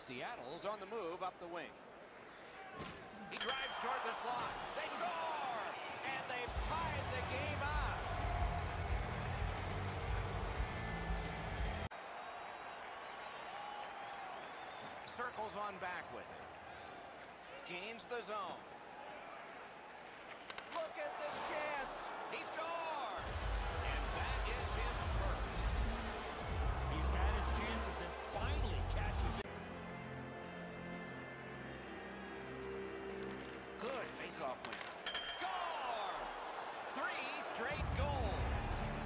Seattle's on the move up the wing. He drives toward the slot. They score! And they've tied the game up. Circles on back with it. Gains the zone. Look at this chance. He scores! And that is his first. He's had his chances and finally catches it. Good face-off win. Score! 3 straight goals.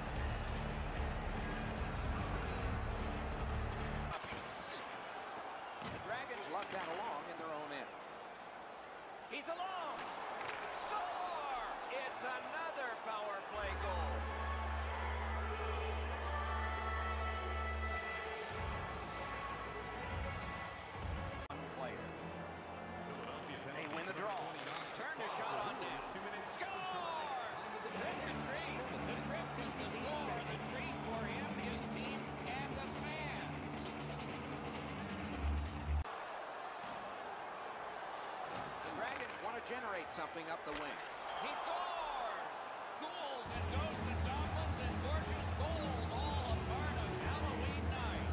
The Dragons luck that along in their own end. He's alone. Score! It's another power play goal. One player. They win the draw. Turn the shot on net. Score! Trick or treat. The trick was the score. The treat for him, his team, and the fans. The Dragons want to generate something up the wing. He scores! Ghouls and ghosts and goblins and gorgeous goals, all a part of Halloween night.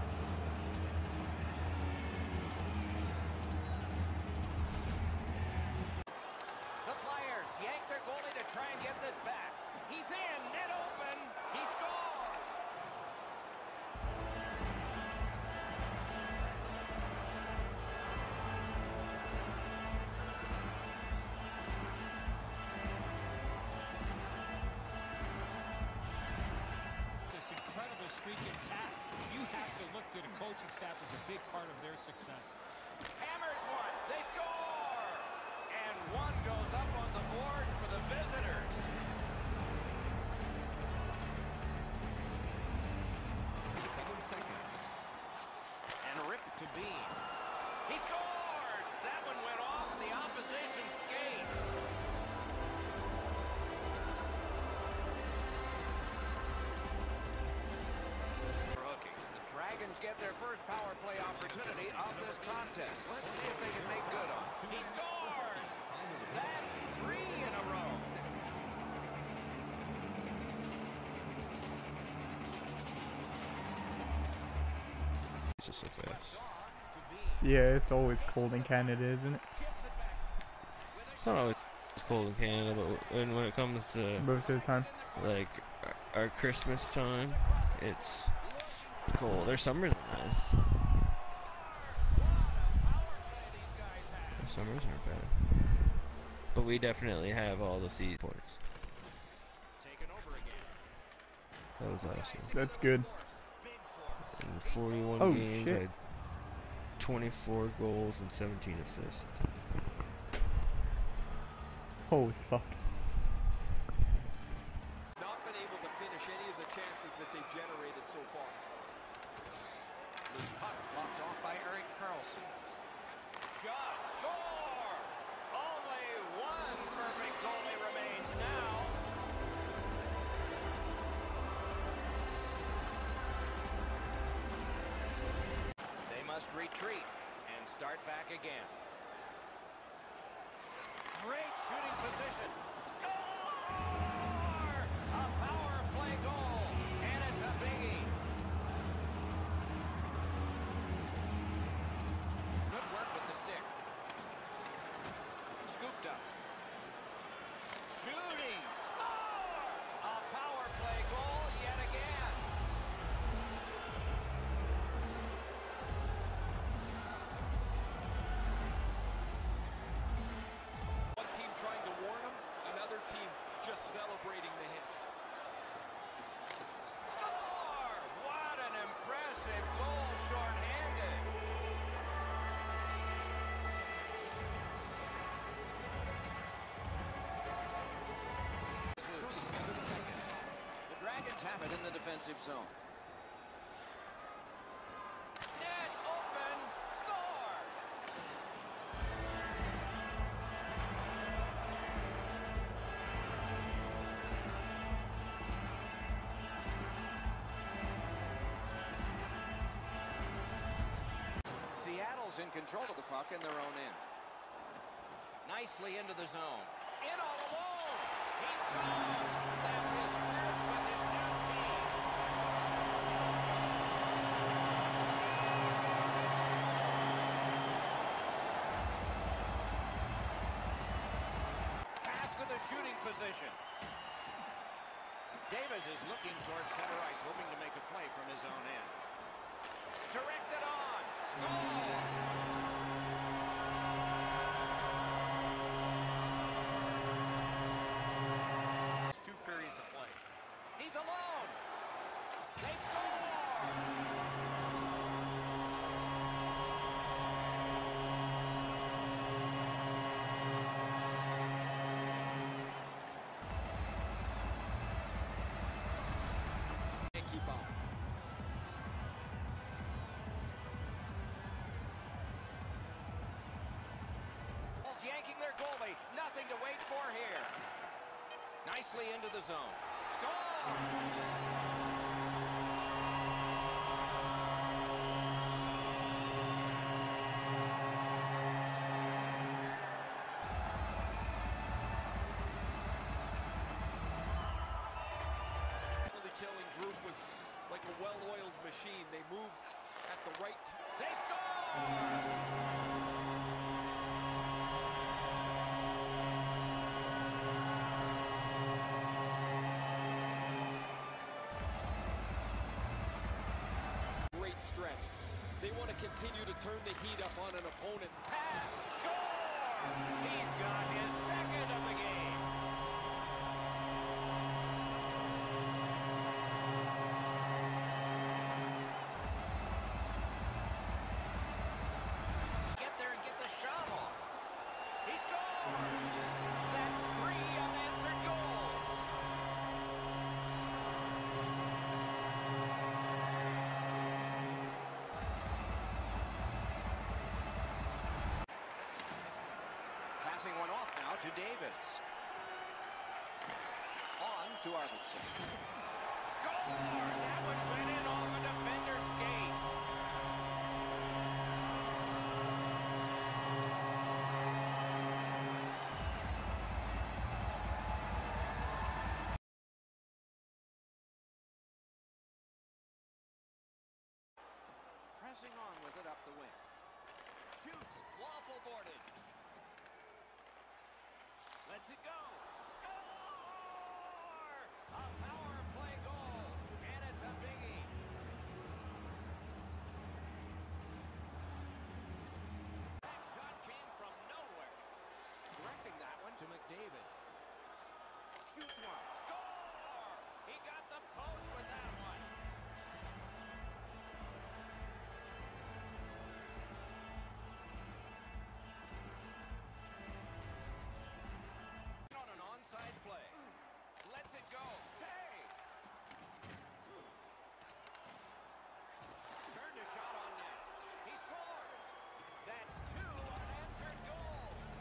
The Flyers yank their goalie to try and get this back. He's in, net open. He scores! This incredible streak intact. You have to look to the coaching staff as a big part of their success. Hammers one. They score! And one goes up on the board for the visitors. And ripped to Bean. He scores! That one went off the opposition skate. Hooking. The Dragons get their first power play opportunity of this contest. Let's see if they can make good on it. He scores! That's 3 in a row. It's just so fast. Yeah, it's always cold in Canada, isn't it? It's not always cold in Canada, but when it comes to Most of the time. like our Christmas time, it's cold. Their summers are nice. Their summers aren't bad. But we definitely have all the seed points. That was awesome. That's good. In 41 Oh, games, shit. I had 24 goals and 17 assists. Holy fuck. Not been able to finish any of the chances that they've generated so far. Loose puck blocked off by Erik Karlsson. Shot, score! Only one perfect goalie remains now. They must retreat and start back again. Great shooting position. Score! A power play goal, and it's a biggie. Good work with the stick. Scooped up. Shooting. Score! A power play goal yet again. One team trying to warn them, another team just celebrating the hit. Score! What an impressive goal shorthanded. The Dragons have it in the defensive zone. Net open. Score! Seattle's in control of the puck in their own end. Nicely into the zone. In all alone. He scores. That's his first with his new team. Pass to the shooting position. Davis is looking towards center ice, hoping to make a play from his own end. Directed on. Score! Periods of play. He's alone. They score. Can't keep up. Yanking their goalie. Nothing to wait for here. Nicely into the zone. Score! The killing group was like a well-oiled machine. They moved at the right time. They score! Stretch. They want to continue to turn the heat up on an opponent. Pat, score! He's got his second of the game. Get there and get the shot off. He scores! That's 3 unanswered goals. Passing one off now to Davis. On to Arvidsson. Score! That would win it off a defender's skate. Pressing on with it up the wing. Shoots. Waffle boarded. Lets it go. Score! A power play goal. And it's a biggie. That shot came from nowhere. Directing that one to McDavid. Shoots one. Score! He got the post with that one. Onside play. Lets it go. Hey! Turned a shot on net. He scores. That's 2 unanswered goals.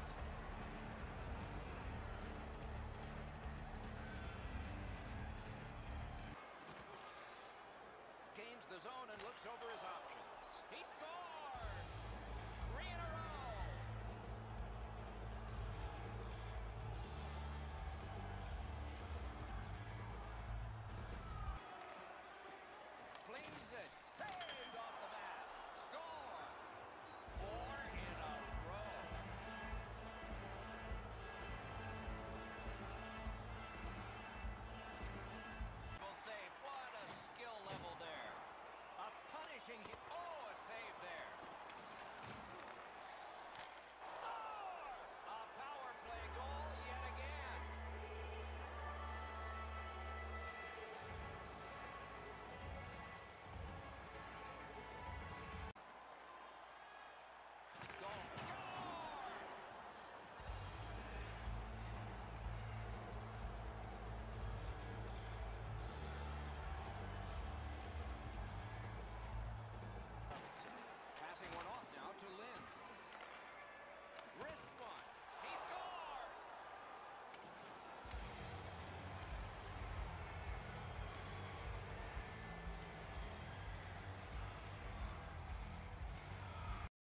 Gains the zone and looks over his options. He scores.